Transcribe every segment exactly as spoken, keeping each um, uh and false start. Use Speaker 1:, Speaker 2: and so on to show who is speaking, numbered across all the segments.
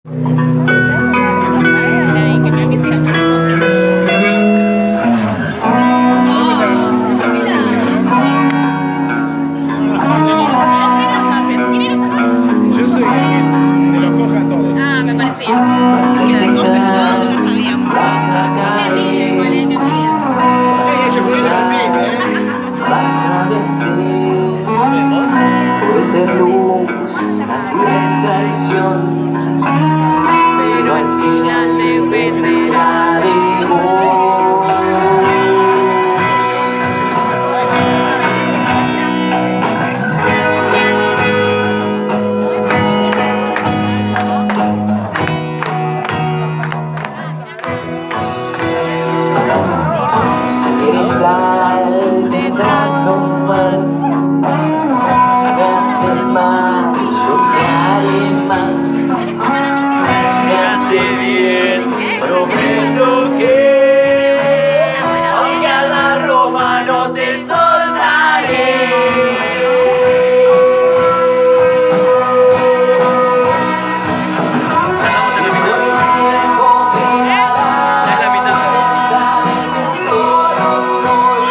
Speaker 1: Puede ser luz, también traición, pero al final dependerá de vos. Si quieres sal, tendrás un mar. Mal, yo te haré más. Si me haces bien, prometo que aunque a la Roma no te soltaré. Por el tiempo que darás cuenta de que solo soy.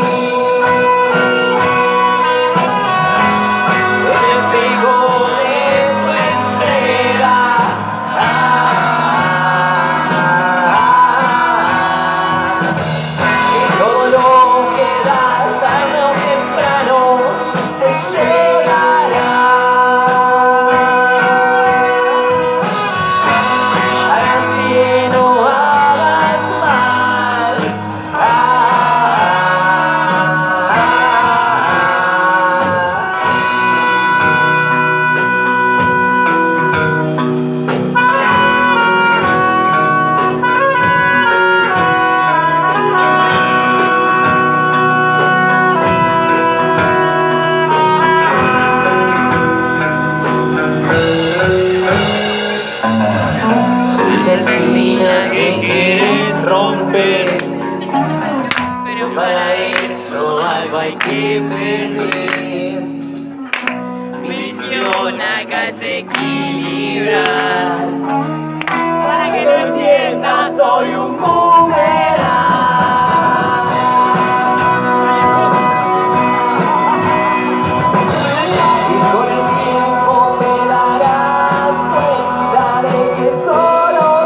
Speaker 1: Esa espina que quieres romper, pero para eso algo hay que perder. Mi misión acá es equilibrar. Para que lo entiendas, soy un boomerang. Y con el tiempo te darás cuenta de que soy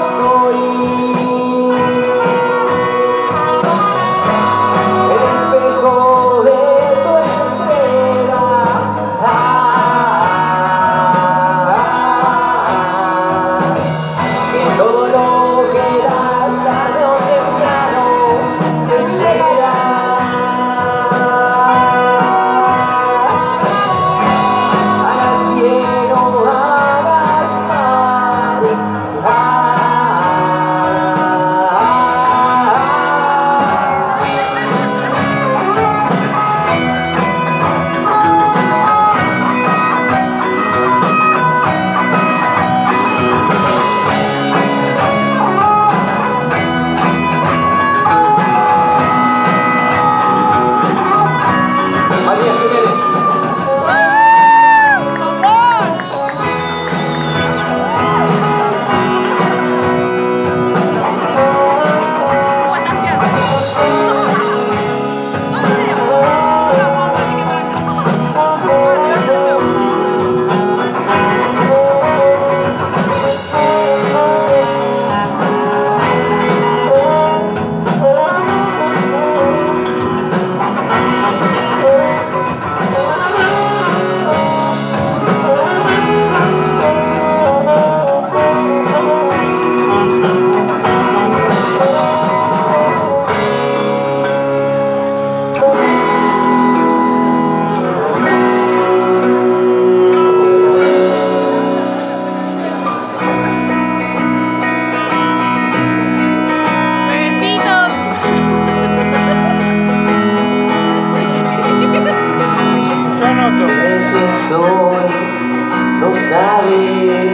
Speaker 1: soy, no sabes,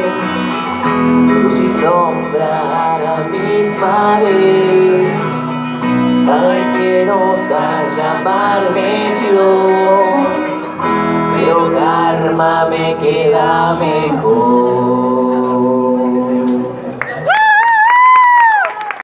Speaker 1: tu luz y sombra a la misma vez. Hay quien osa llamarme Dios, pero karma me queda mejor.